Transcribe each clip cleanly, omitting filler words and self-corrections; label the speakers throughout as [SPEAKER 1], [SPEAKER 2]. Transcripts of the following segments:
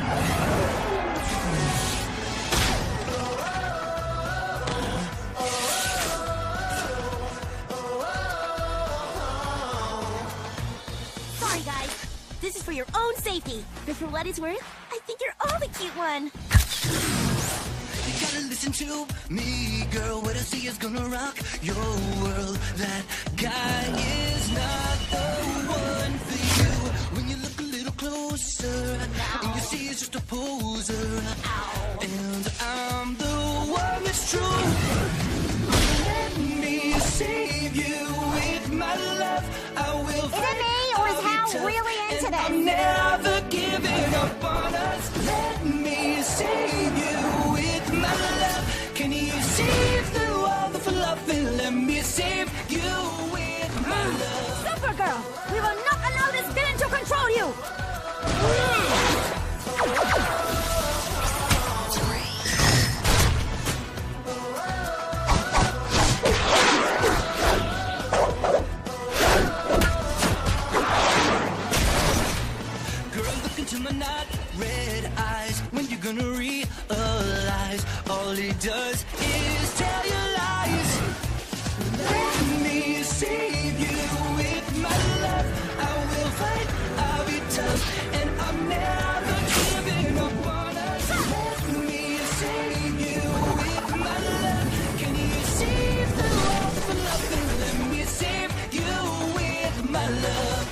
[SPEAKER 1] Sorry, guys. This is for your own safety. But for what it's worth, I think you're all the cute one.
[SPEAKER 2] You gotta listen to me, girl. What I see is gonna rock your world. That guy is not the one for you. When you look a little closer, and you see he's just a poser. And I'm the one that's true. Let me save you with my love. I will fight.
[SPEAKER 3] Is it me, or is Hal really into this?
[SPEAKER 2] I'm never giving up on us. Let me save you with my love. Can you see through all the fluff and let me save you with my love?
[SPEAKER 3] Supergirl, we will not allow this villain to control you!
[SPEAKER 2] Girl, look into my not red eyes. When you're gonna realize all he does is tell you lies. Let me save you with my love. I will fight, I'll be tough, and I'm never giving up on us. Let me save you with my love. Can you see through all the love and let me save you with my love?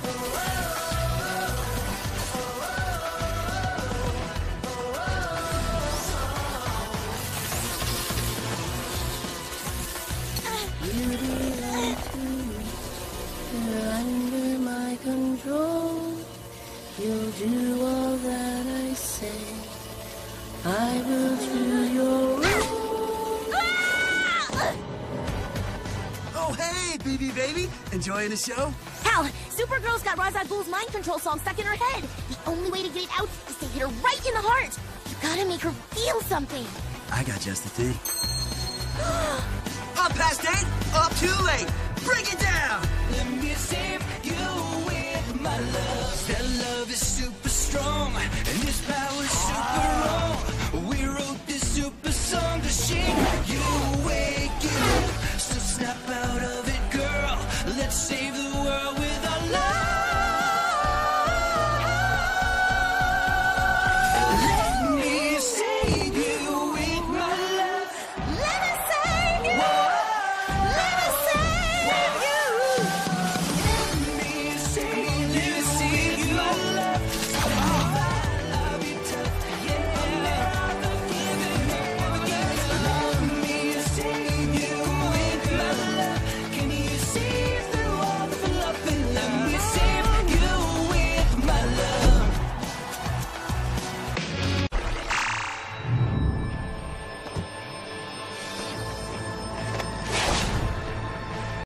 [SPEAKER 4] You're under my control. You'll do all that I say. I will do your
[SPEAKER 5] Oh, hey, BB baby. Enjoying the show?
[SPEAKER 1] Hal, Supergirl's got Ra's al Ghul's mind control song stuck in her head. The only way to get it out is to hit her right in the heart. You gotta make her feel something.
[SPEAKER 5] I got just the thing. Up past 8, up too late. Break it down.
[SPEAKER 2] Let me save you with my love. That love is super strong.